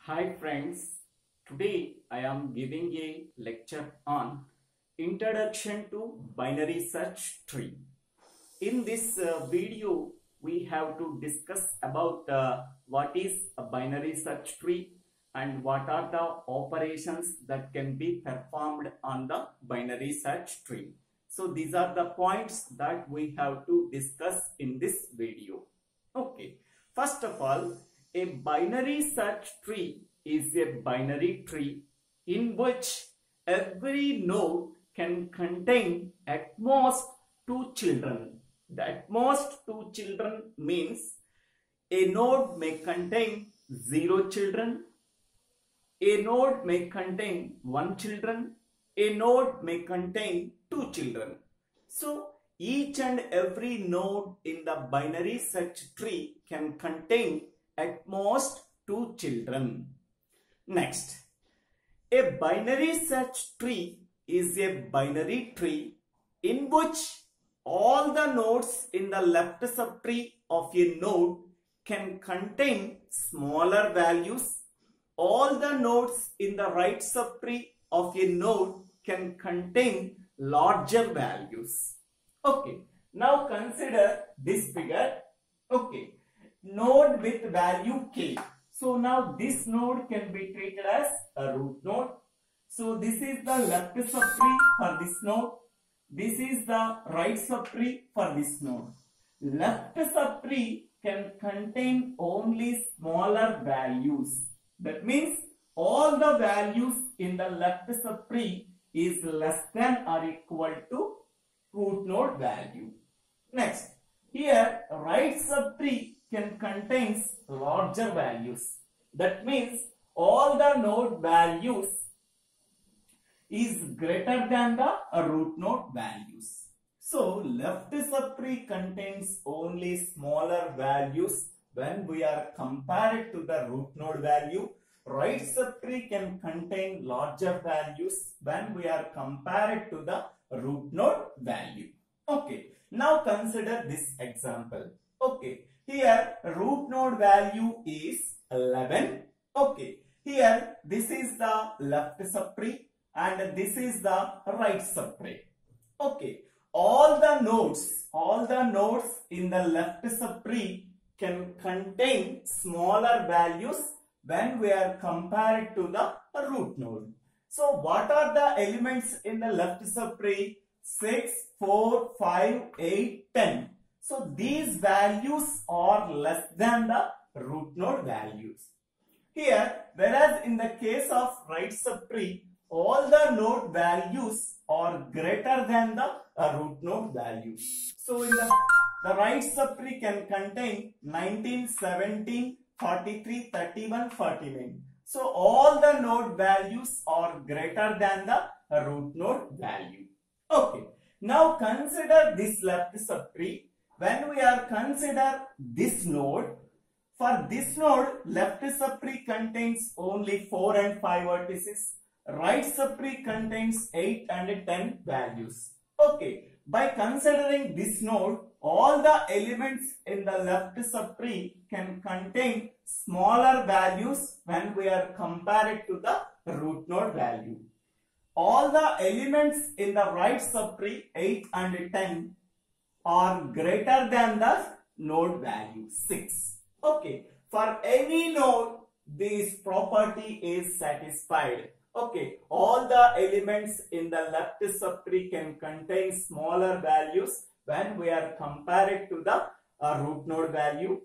Hi friends, today I am giving a lecture on Introduction to Binary Search Tree. In this video, we have to discuss about what is a binary search tree and what are the operations that can be performed on the binary search tree. So these are the points that we have to discuss in this video. Okay, first of all, a binary search tree is a binary tree in which every node can contain at most two children. The at most two children means a node may contain 0 children, a node may contain 1 children, a node may contain 2 children. So each and every node in the binary search tree can contain at most 2 children. Next, a binary search tree is a binary tree in which all the nodes in the left subtree of a node can contain smaller values. All the nodes in the right subtree of a node can contain larger values. Okay, now consider this figure. Okay, node with value k. So now this node can be treated as a root node. So this is the left subtree for this node. This is the right subtree for this node. Left subtree can contain only smaller values. That means all the values in the left subtree is less than or equal to root node value. Next, here right subtree can contain larger values. That means all the node values is greater than the root node values. So left subtree contains only smaller values when we are compared to the root node value. Right subtree can contain larger values when we are compared to the root node value. Okay, now consider this example. Okay, here root node value is 11. Okay, here this is the left subtree and this is the right subtree. Okay, all the nodes in the left subtree can contain smaller values when we are compared to the root node. So what are the elements in the left subtree? 6, 4, 5, 8, 10. So these values are less than the root node values. Here, whereas in the case of right subtree, all the node values are greater than the root node values. So in the right subtree can contain 19, 17, 43, 31, 49. So all the node values are greater than the root node value. Okay, now consider this left subtree. When we are consider this node, for this node left subtree contains only 4 and 5 vertices. Right subtree contains 8 and 10 values. Okay, by considering this node, all the elements in the left subtree can contain smaller values when we are compared to the root node value. All the elements in the right subtree 8 and 10 are greater than the node value 6. Okay, for any node this property is satisfied. Okay, all the elements in the left subtree can contain smaller values when we are compared to the root node value.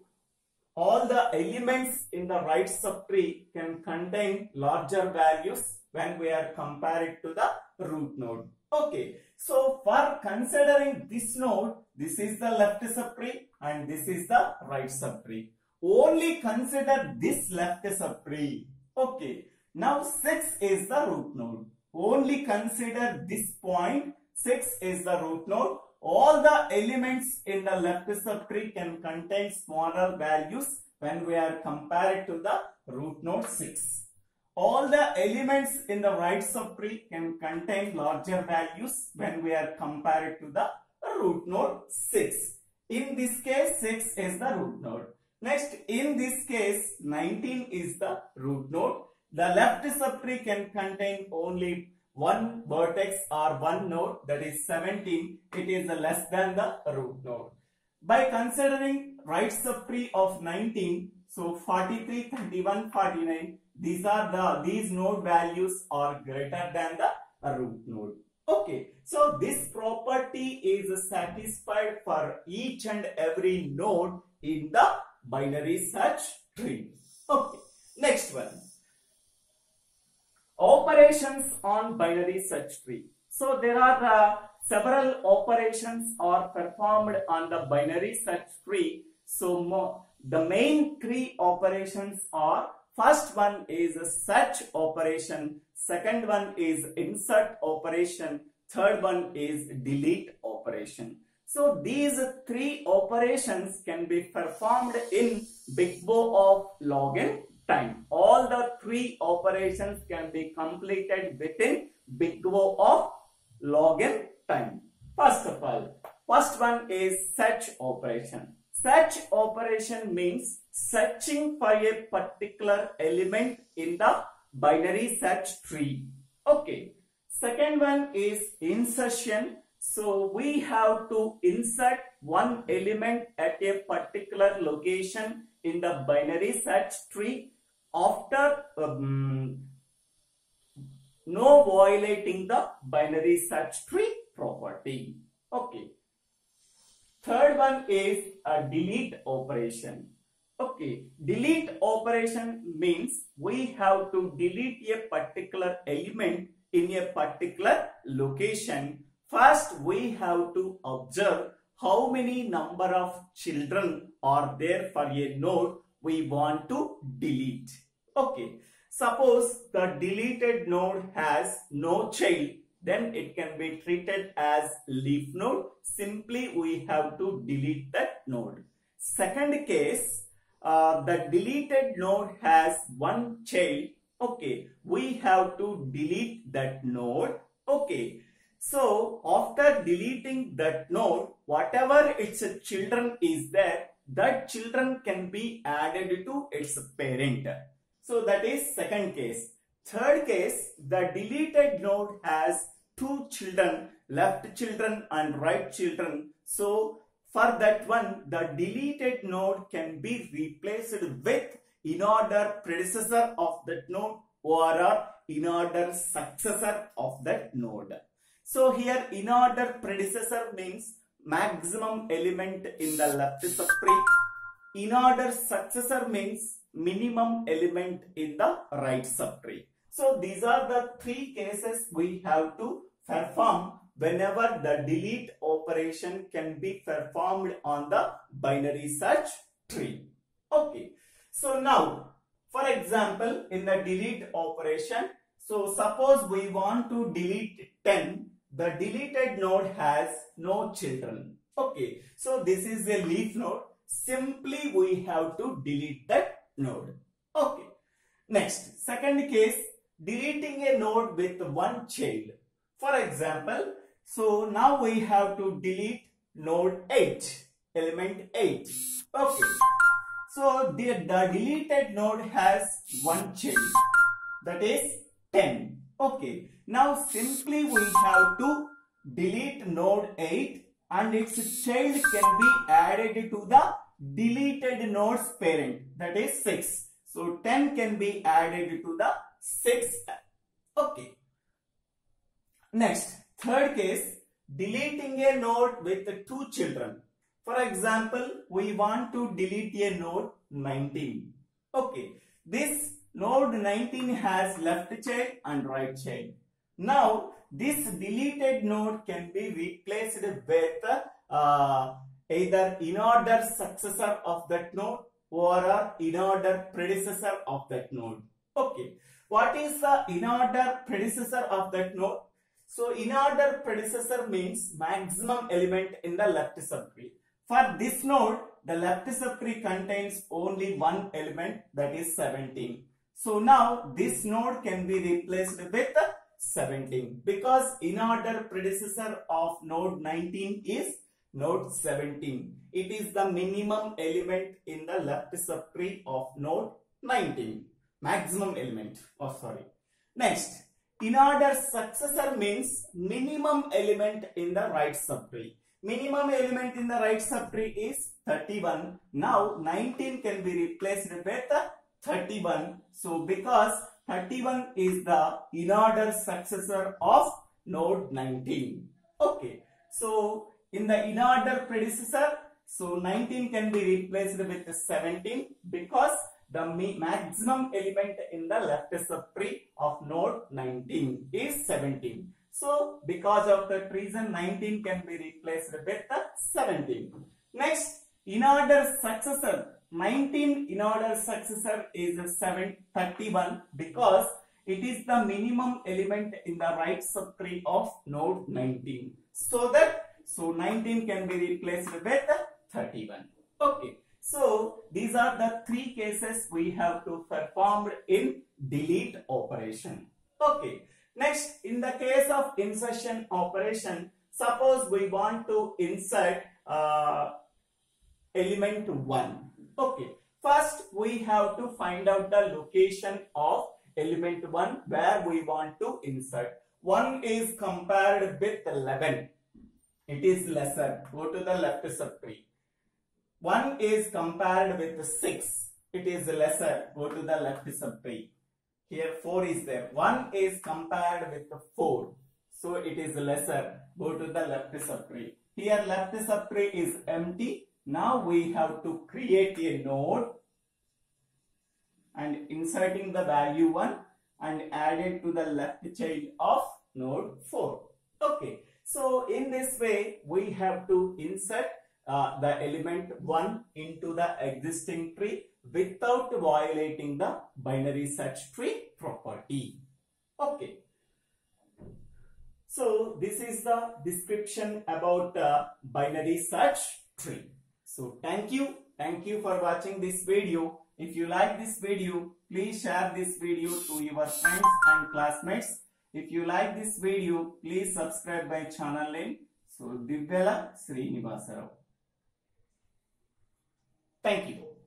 All the elements in the right subtree can contain larger values when we are compared to the root node. Okay, so for considering this node, this is the left subtree and this is the right subtree. Only consider this left subtree. Okay, now 6 is the root node. Only consider this point. 6 is the root node. All the elements in the left subtree can contain smaller values when we are compared to the root node 6. All the elements in the right subtree can contain larger values when we are compared to the root node 6. In this case, 6 is the root node. Next, in this case, 19 is the root node. The left subtree can contain only one vertex or one node, that is 17. It is less than the root node. By considering right subtree of 19, so 43, 31, 49, these node values are greater than the root node. Okay, so this property is satisfied for each and every node in the binary search tree. Okay, next one. Operations on binary search tree. So there are several operations are performed on the binary search tree. So the main three operations are: first one is a search operation, second one is insert operation, third one is delete operation. So these three operations can be performed in Big O of login time. All the three operations can be completed within Big O of login time. First of all, first one is search operation. Search operation means searching for a particular element in the binary search tree. Okay. Second one is insertion. So we have to insert one element at a particular location in the binary search tree after no violating the binary search tree property. Okay. Third one is a delete operation. Okay, delete operation means we have to delete a particular element in a particular location. First, we have to observe how many number of children are there for a node we want to delete. Okay, suppose the deleted node has no child, then it can be treated as leaf node. Simply we have to delete that node. Second case, the deleted node has one child. Okay, we have to delete that node. Okay, so after deleting that node, whatever its children is there, that children can be added to its parent. So that is second case. Third case, the deleted node has two children, left children and right children. So for that one, the deleted node can be replaced with in-order predecessor of that node or in-order successor of that node. So here in-order predecessor means maximum element in the left subtree. In-order successor means minimum element in the right subtree. So these are the three cases we have to perform whenever the delete operation can be performed on the binary search tree. Okay. So now, for example, in the delete operation, so suppose we want to delete 10. The deleted node has no children. Okay. So this is a leaf node. Simply we have to delete that node. Okay. Next, second case, deleting a node with one child. For example, so now we have to delete node 8, element 8. Okay. So the deleted node has one child, that is 10. Okay. Now simply we have to delete node 8 and its child can be added to the deleted node's parent, that is 6. So 10 can be added to the 6. Okay. Next, third case, deleting a node with two children. For example, we want to delete a node 19. Okay, this node 19 has left child and right child. Now, this deleted node can be replaced with either in-order successor of that node or in-order predecessor of that node. Okay, what is the in-order predecessor of that node? So in-order predecessor means maximum element in the left subtree. For this node, the left subtree contains only one element, that is 17. So now this node can be replaced with 17 because in-order predecessor of node 19 is node 17. It is the minimum element in the left subtree of node 19. Maximum element. Oh, sorry. Next, in-order successor means minimum element in the right subtree. Minimum element in the right subtree is 31. Now 19 can be replaced with 31. So because 31 is the in-order successor of node 19. Okay. So in the in-order predecessor, so 19 can be replaced with 17 because the maximum element in the left subtree of node 19 is 17. So because of that reason, 19 can be replaced with 17. Next, in-order successor. 19 in-order successor is 31 because it is the minimum element in the right subtree of node 19. So 19 can be replaced with 31. Okay. So these are the three cases we have to perform in delete operation. Okay. Next, in the case of insertion operation, suppose we want to insert element 1. Okay. First, we have to find out the location of element 1 where we want to insert. 1 is compared with 11. It is lesser. Go to the left subtree. 1 is compared with 6. It is lesser. Go to the left subtree. Here 4 is there. 1 is compared with 4. So it is lesser. Go to the left subtree. Here left subtree is empty. Now we have to create a node and inserting the value 1 and add it to the left child of node 4. Okay. So in this way we have to insert the element 1 into the existing tree without violating the binary search tree property. Okay. So this is the description about binary search tree. So thank you for watching this video. If you like this video, please share this video to your friends and classmates. If you like this video, please subscribe my channel name. So Divyala Srinivasa Rao. Thank you.